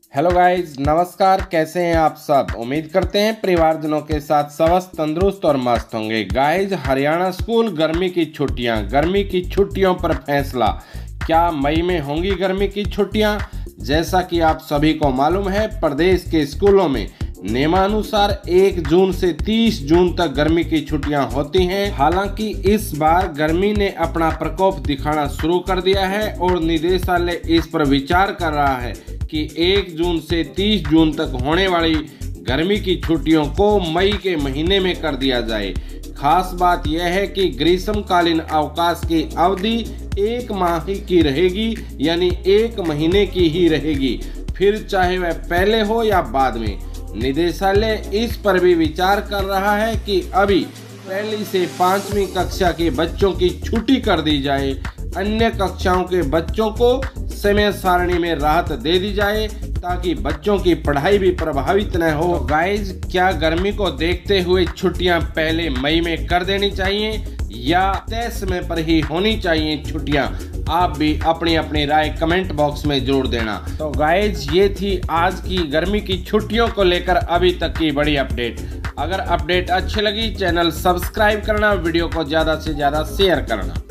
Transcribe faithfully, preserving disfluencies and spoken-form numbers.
Hello guys, नमस्कार। कैसे हैं आप सब? उम्मीद करते हैं परिवारजनों के साथ स्वस्थ, तंदुरुस्त और मस्त होंगे। गाइज, हरियाणा स्कूल गर्मी की छुट्टियां गर्मी की छुट्टियों पर फैसला। क्या मई में होंगी गर्मी की छुट्टियां? जैसा कि आप सभी को मालूम है, प्रदेश के स्कूलों में नियमानुसार एक जून से तीस जून तक गर्मी की छुट्टियां होती हैं। हालांकि इस बार गर्मी ने अपना प्रकोप दिखाना शुरू कर दिया है और निदेशालय इस पर विचार कर रहा है कि एक जून से तीस जून तक होने वाली गर्मी की छुट्टियों को मई के महीने में कर दिया जाए। खास बात यह है कि ग्रीष्मकालीन अवकाश की अवधि एक माह की रहेगी, यानी एक महीने की ही रहेगी, फिर चाहे वह पहले हो या बाद में। निदेशालय इस पर भी विचार कर रहा है कि अभी पहली से पांचवी कक्षा के बच्चों की छुट्टी कर दी जाए, अन्य कक्षाओं के बच्चों को समय सारणी में राहत दे दी जाए ताकि बच्चों की पढ़ाई भी प्रभावित न हो। तो गाइज, क्या गर्मी को देखते हुए छुट्टियां पहले मई में कर देनी चाहिए या तय समय पर ही होनी चाहिए छुट्टियां? आप भी अपनी अपनी राय कमेंट बॉक्स में जोड़ देना। तो गाइज, ये थी आज की गर्मी की छुट्टियों को लेकर अभी तक की बड़ी अपडेट। अगर अपडेट अच्छी लगी, चैनल सब्सक्राइब करना, वीडियो को ज्यादा से ज्यादा शेयर करना।